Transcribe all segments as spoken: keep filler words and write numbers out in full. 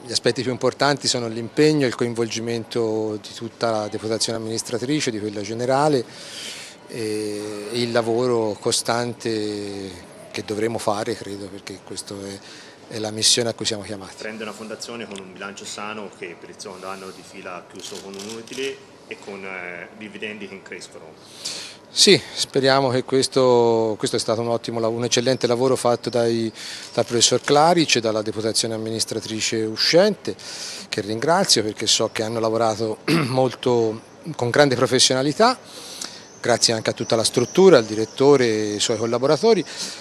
gli aspetti più importanti sono l'impegno e il coinvolgimento di tutta la deputazione amministratrice, di quella generale, e il lavoro costante che dovremo fare, credo, perché questa è, è la missione a cui siamo chiamati. Prende una fondazione con un bilancio sano che per il secondo anno di fila ha chiuso con un utile e con eh, dividendi che crescono. Sì, speriamo che questo, questo è stato un ottimo, un eccellente lavoro fatto dai, dal professor Claric e dalla deputazione amministratrice uscente, che ringrazio perché so che hanno lavorato molto con grande professionalità, grazie anche a tutta la struttura, al direttore e ai suoi collaboratori,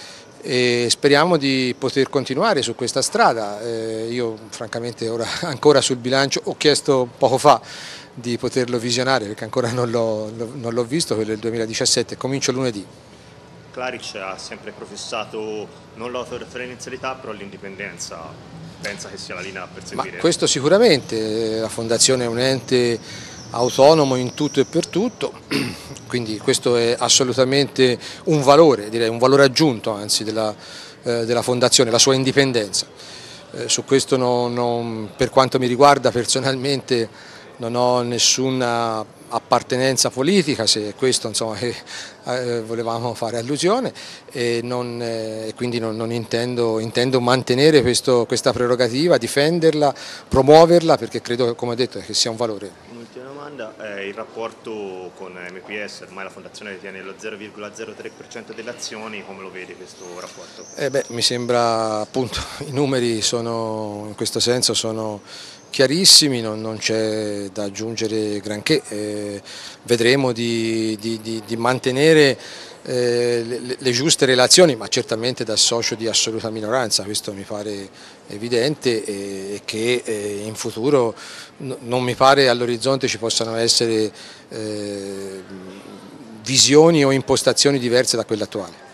e speriamo di poter continuare su questa strada. Eh, io francamente ora ancora sul bilancio ho chiesto poco fa di poterlo visionare perché ancora non l'ho visto, quello del duemiladiciassette, comincio lunedì. Claric ha sempre professato non l'autoreferenzialità però l'indipendenza, pensa che sia la linea da perseguire? Ma questo sicuramente, la Fondazione è un ente autonomo in tutto e per tutto, quindi questo è assolutamente un valore, direi un valore aggiunto anzi della, eh, della Fondazione, la sua indipendenza. Eh, su questo non, non, per quanto mi riguarda personalmente non ho nessuna appartenenza politica, se è questo insomma, che eh, volevamo fare allusione, e, non, eh, quindi non, non intendo, intendo mantenere questo, questa prerogativa, difenderla, promuoverla, perché credo, come ho detto, che sia un valore. Un'ultima domanda, eh, il rapporto con M P S, ormai la Fondazione detiene lo zero virgola zero tre per cento delle azioni, come lo vedi questo rapporto? Eh beh, mi sembra, appunto, i numeri sono, in questo senso sono chiarissimi, non, non c'è da aggiungere granché, eh, vedremo di, di, di, di mantenere eh, le, le giuste relazioni, ma certamente da socio di assoluta minoranza, questo mi pare evidente, e, e che eh, in futuro no, non mi pare all'orizzonte ci possano essere eh, visioni o impostazioni diverse da quelle attuali.